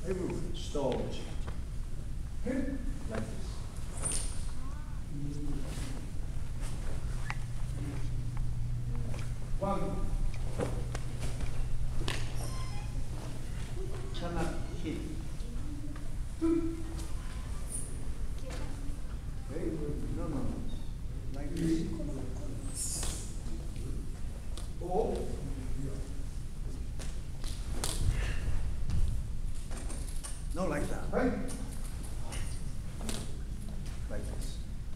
everywhere. Storage. Like this. One. Cannot hit. Very good. No, no. Like this. Oh. No, like that. Right. Like this.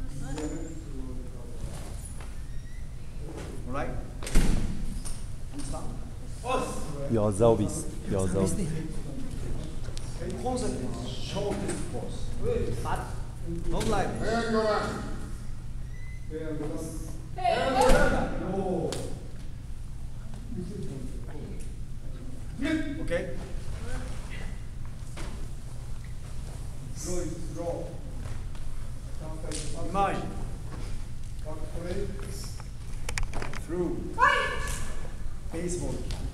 All right? Understand? 여자비스. The concept is shortest course. But not like this. Okay? Imagine. Through baseball.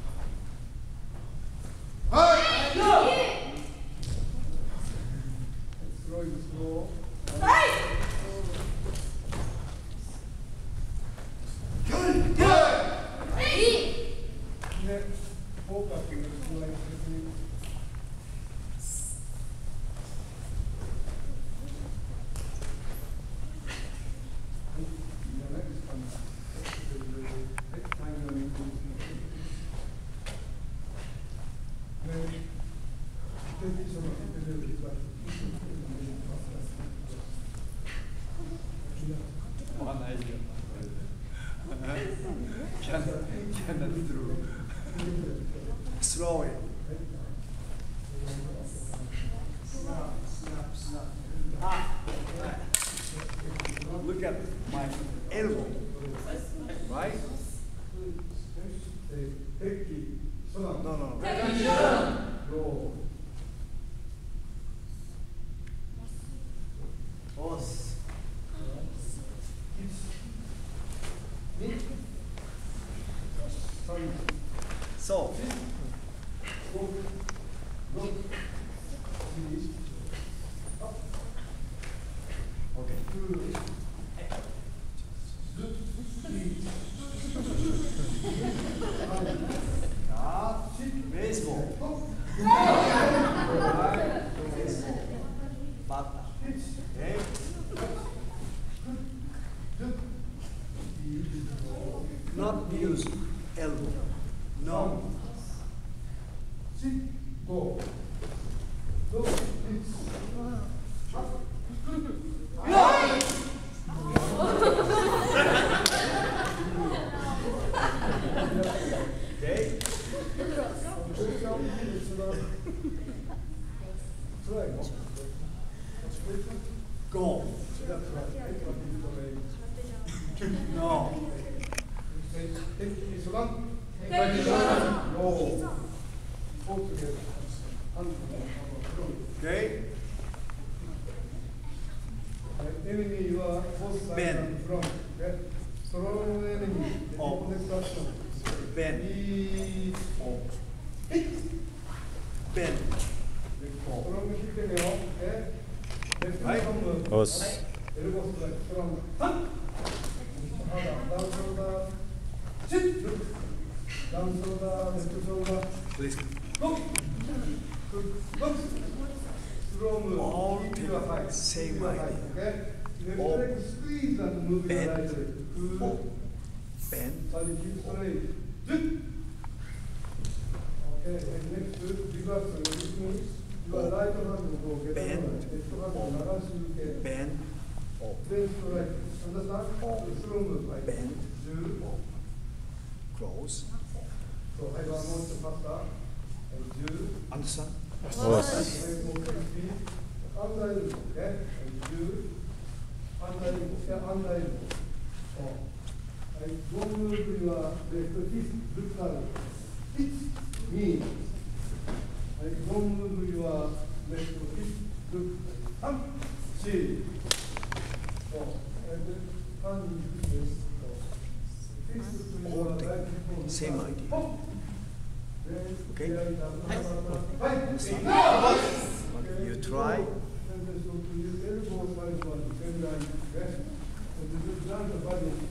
Cannot through. Slow it. Snap. Look at my elbow. Right? No. Boss. So, okay. Baseball. Baseball. Batter. Okay. Not use elbow. No. Go. Okay. Go. No. Okay. Enemy, you are both sides Bend. and front. Okay. Strong enemy. Oh. Next action. Bend. Oh. Bend. Oh. strong 킥이네요. 네. 네. Right. 어스. 엘보 스트라이크. strong. 한. 하나. 다운 숄더. sit. 다운 숄더. 레프트 숄더. Please. 고. 고. strong. All keep your height. same Keep your height. idea. Okay. Oh. Left leg squeeze and move your Bend. right leg. Good. Oh. Bend. Body keep straight. Sit. Okay, and next reverse. This means your right hand will go get Bend. 나가시게. Bend. Oh. Then straight. Understand? Oh. Strong like Bend. two. Oh. Close. So I want to faster. And two. Understand? 어스. Very more speed. Under elbow. Okay. And two. Under elbow. Yeah, under elbow. Oh. I don't move your left fist. Look down. It means I don't move your left fist. Look. Up. See. Oh. And then hand is fist to your All right thing. hip. Same idea. Oh. Then Okay? carry down. You try. Elbow size one, 10 line, okay? And this is not the body.